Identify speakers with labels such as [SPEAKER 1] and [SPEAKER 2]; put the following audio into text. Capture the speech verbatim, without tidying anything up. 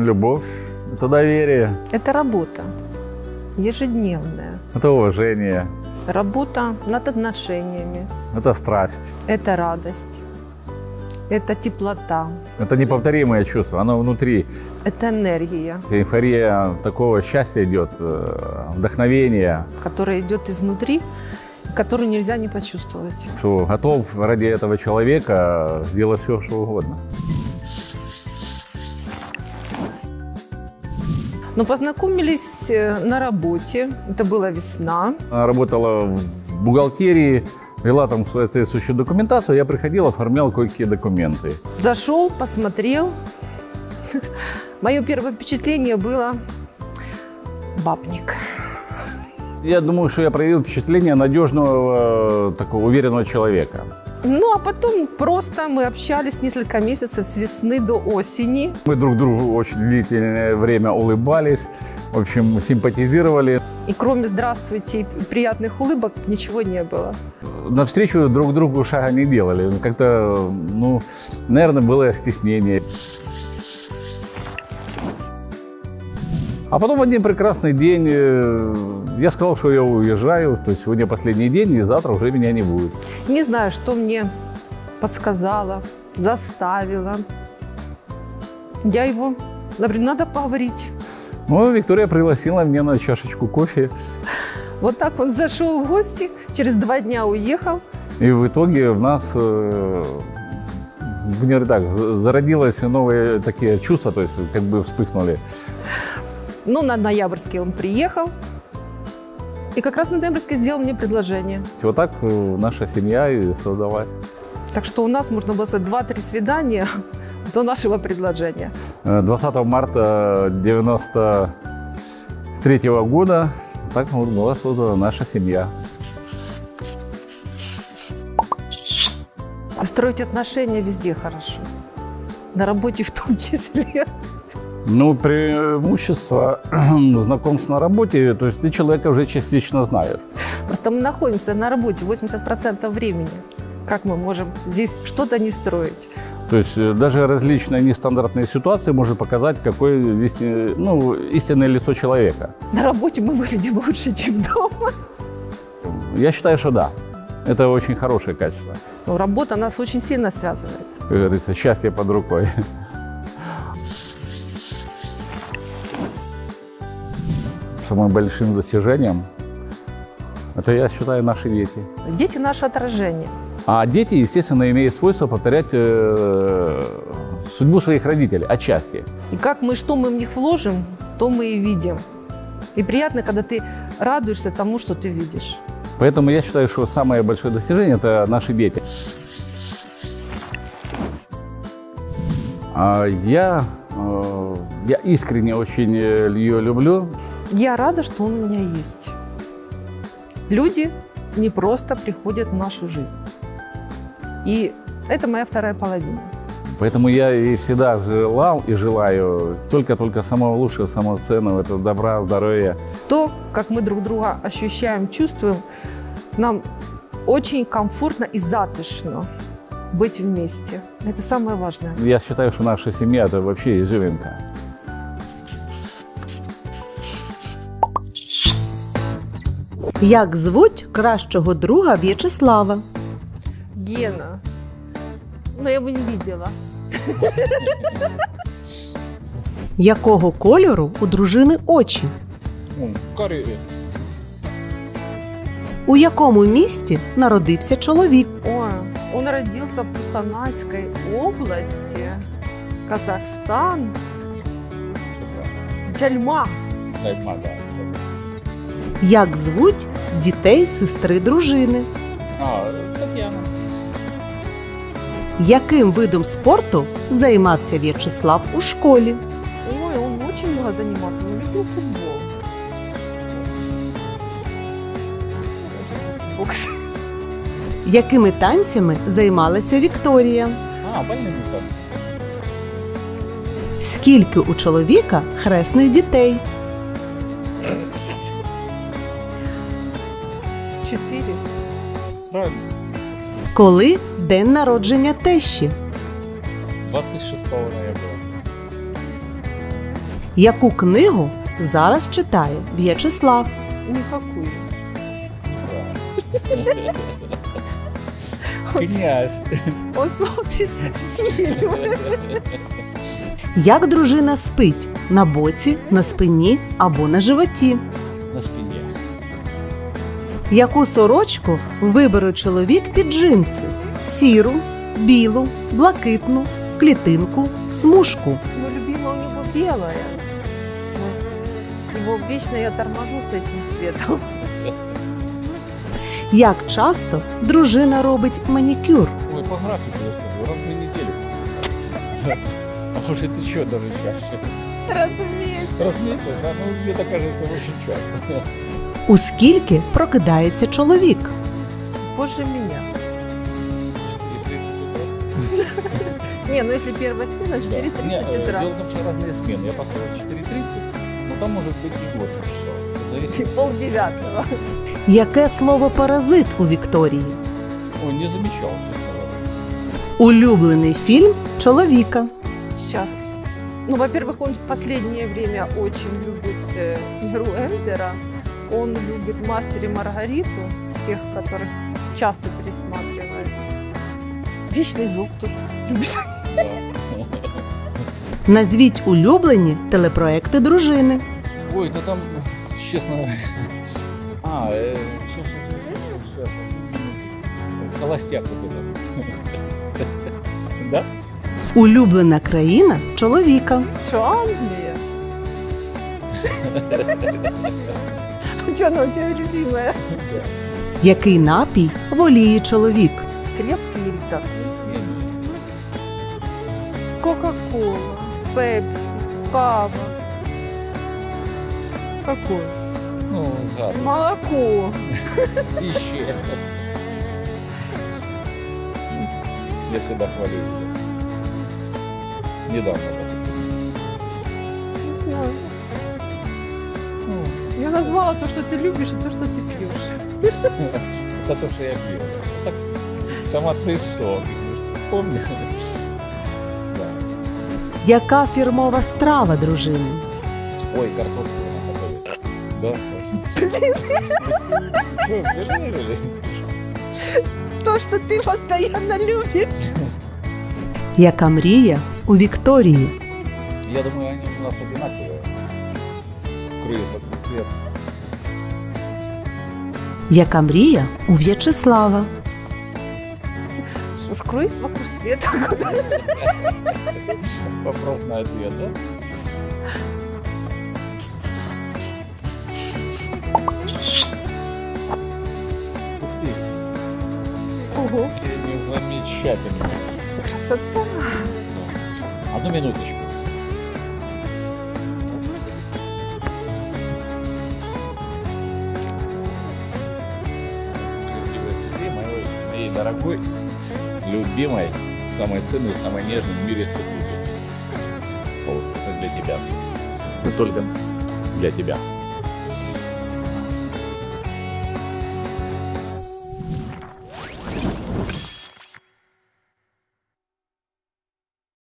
[SPEAKER 1] любовь, это доверие.
[SPEAKER 2] Это работа ежедневная.
[SPEAKER 1] Это уважение.
[SPEAKER 2] Работа над отношениями.
[SPEAKER 1] Это страсть.
[SPEAKER 2] Это радость. Это теплота.
[SPEAKER 1] Это неповторимое чувство, оно внутри.
[SPEAKER 2] Это энергия.
[SPEAKER 1] Эйфория такого счастья идет, вдохновение.
[SPEAKER 2] Которое идет изнутри, которую нельзя не почувствовать.
[SPEAKER 1] Что готов ради этого человека сделать все, что угодно.
[SPEAKER 2] Но познакомились на работе, это была весна.
[SPEAKER 1] Она работала в бухгалтерии, вела там соответствующую документацию, я приходил, оформлял кое-какие документы.
[SPEAKER 2] Зашел, посмотрел. Мое первое впечатление было бабник.
[SPEAKER 1] Я думаю, что я проявил впечатление надежного, такого уверенного человека.
[SPEAKER 2] Ну, а потом просто мы общались несколько месяцев с весны до осени.
[SPEAKER 1] Мы друг другу очень длительное время улыбались, в общем, симпатизировали.
[SPEAKER 2] И кроме «здравствуйте» и приятных улыбок ничего не было.
[SPEAKER 1] Навстречу друг другу шага не делали. Как-то, ну, наверное, было стеснение. А потом в один прекрасный день я сказал, что я уезжаю, то есть сегодня последний день, и завтра уже меня не будет.
[SPEAKER 2] Не знаю, что мне подсказала, заставила. Я его, например, надо поговорить.
[SPEAKER 1] Ну, Виктория пригласила меня на чашечку кофе.
[SPEAKER 2] Вот так он зашел в гости, через два дня уехал.
[SPEAKER 1] И в итоге в нас, будем так, зародилось новые такие чувства, то есть как бы вспыхнули.
[SPEAKER 2] Ну, на ноябрьский он приехал. И как раз на ноябрьский сделал мне предложение.
[SPEAKER 1] Вот так наша семья и создалась.
[SPEAKER 2] Так что у нас, можно было сказать, два-три свидания до нашего предложения.
[SPEAKER 1] двадцатого марта девяносто третьего года так вот была создана наша семья.
[SPEAKER 2] Строить отношения везде хорошо. На работе в том числе.
[SPEAKER 1] Ну, преимущество знакомств на работе, то есть ты человека уже частично знаешь.
[SPEAKER 2] Просто мы находимся на работе восемьдесят процентов времени. Как мы можем здесь что-то не строить?
[SPEAKER 1] То есть даже различные нестандартные ситуации может показать, какое, ну, истинное лицо человека.
[SPEAKER 2] На работе мы выглядим лучше, чем дома.
[SPEAKER 1] Я считаю, что да. Это очень хорошее качество.
[SPEAKER 2] Но работа нас очень сильно связывает.
[SPEAKER 1] Как говорится, счастье под рукой. Самым большим достижением, это, я считаю, наши дети.
[SPEAKER 2] Дети – наше отражение.
[SPEAKER 1] А дети, естественно, имеют свойство повторять э, судьбу своих родителей, отчасти.
[SPEAKER 2] И как мы, что мы в них вложим, то мы и видим. И приятно, когда ты радуешься тому, что ты видишь.
[SPEAKER 1] Поэтому я считаю, что самое большое достижение – это наши дети. А я, э, я искренне очень ее люблю.
[SPEAKER 2] Я рада, что он у меня есть. Люди не просто приходят в нашу жизнь. И это моя вторая половина.
[SPEAKER 1] Поэтому я и всегда желал и желаю только-только самого лучшего, самого ценного, это добра, здоровья.
[SPEAKER 2] То, как мы друг друга ощущаем, чувствуем, нам очень комфортно и затишно быть вместе. Это самое важное.
[SPEAKER 1] Я считаю, что наша семья – это вообще изюминка.
[SPEAKER 3] Як звуть кращого друга В'ячеслава?
[SPEAKER 2] Гена. Ну, я его не видела.
[SPEAKER 3] Якого кольору у дружини очі?
[SPEAKER 1] Карі.
[SPEAKER 3] У якому місті народився чоловік?
[SPEAKER 2] Ой, он родился в Кустанайской области, Казахстан. Джальма.
[SPEAKER 1] Джальма, да.
[SPEAKER 3] Як звуть дітей сестри дружини?
[SPEAKER 1] А, Тетяна.
[SPEAKER 3] Яким видом спорту займався В'ячеслав у школі?
[SPEAKER 2] Ой, он очень много занимался, он любил футбол. Бокс.
[SPEAKER 3] Якими танцями займалася Вікторія?
[SPEAKER 1] А, бальний танці.
[SPEAKER 3] Скільки у чоловіка хресних дітей?
[SPEAKER 2] Чотири.
[SPEAKER 1] Правильно.
[SPEAKER 3] Коли день народження тещі?
[SPEAKER 1] двадцять шостого ноября.
[SPEAKER 3] Яку книгу зараз читає В'ячеслав?
[SPEAKER 2] Никакую.
[SPEAKER 1] Князь.
[SPEAKER 2] Он смотрит фильм.
[SPEAKER 3] Як дружина спить? На боці, на спині або на животі?
[SPEAKER 1] На спине.
[SPEAKER 3] Яку сорочку вибере чоловік під джинси? Сіру, білу, блакитну, в клітинку, в смужку.
[SPEAKER 2] Но любимая у него белая. Вот. Его вечно я торможу с этим цветом.
[SPEAKER 3] Як часто дружина робить манікюр?
[SPEAKER 1] Ой, по графику я скажу, раз в две недели. А может ты что, даже чаще?
[SPEAKER 2] Разумеется.
[SPEAKER 1] Раз в месяц? Да, ну мне так кажется, очень часто.
[SPEAKER 3] У скільки прокидається чоловік?
[SPEAKER 2] Позже меня.
[SPEAKER 1] четыре тридцать утра.
[SPEAKER 2] Не, ну если первая смена, в четыре
[SPEAKER 1] Да. Не,
[SPEAKER 2] тридцать
[SPEAKER 1] э,
[SPEAKER 2] утра.
[SPEAKER 1] дело в том, что разные смены. Я построил в четыре тридцать, но там может быть и восемь часов. Это зависит.
[SPEAKER 2] Пол девятого.
[SPEAKER 3] Яке слово паразит у Вікторії?
[SPEAKER 1] Ой, не замечал, честно говоря.
[SPEAKER 3] Улюблений фільм чоловіка.
[SPEAKER 2] Сейчас. Ну, во-первых, он в последнее время очень любит э, игру Эндера. Он любит «Мастер и Маргариту», с тех, которых часто пересматривает. «Вечный зов» тоже любит.
[SPEAKER 1] Да.
[SPEAKER 3] Назвіть улюблені телепроекти дружини.
[SPEAKER 1] Ой, да там, честно... А, э, сейчас, сейчас, сейчас. Холостяк вот это. Да?
[SPEAKER 3] Улюблена країна чоловіка.
[SPEAKER 2] Что, Англия? Что она у тебя любимая?
[SPEAKER 3] Який напій воліє чоловік?
[SPEAKER 2] Крепкий или такой?
[SPEAKER 1] Не, не.
[SPEAKER 2] Кока-кола, пепси, кава. Какой?
[SPEAKER 1] Ну, сгадывай.
[SPEAKER 2] Молоко.
[SPEAKER 1] Еще. Я всегда хвалю ее. Недавно.
[SPEAKER 2] Не знаю. Я назвала то, что ты любишь, и то, что ты пьешь.
[SPEAKER 1] Это то, что я пью. Так, томатный сок. Помню? Да.
[SPEAKER 3] Яка фірмова страва дружини?
[SPEAKER 1] Ой, картошку она готовит. Да, точно. Что, пережили?
[SPEAKER 2] То, что ты постоянно любишь.
[SPEAKER 3] Яка мрія у Вікторії?
[SPEAKER 1] Я думаю, они у нас одинаковые. Круиз от цвет.
[SPEAKER 3] Яка мрія у В'ячеслава?
[SPEAKER 2] Что ж, круиз вокруг света.
[SPEAKER 1] Вопрос на ответ, да? Ух ты,
[SPEAKER 2] Ого,
[SPEAKER 1] какие они замечательные.
[SPEAKER 2] красота.
[SPEAKER 1] Одну минуточку. Красивой цветы моей, моей дорогой, любимой, самой ценной, самой нежной в мире супруги. Вот, это для тебя. Это только для тебя.